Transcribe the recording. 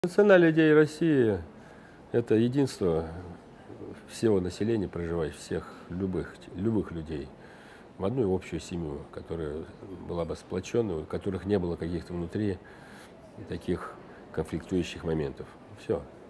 Национальная идея России — это единство всего населения, проживающих, любых людей, в одну общую семью, которая была бы сплоченной, у которых не было каких-то внутри таких конфликтующих моментов. Все.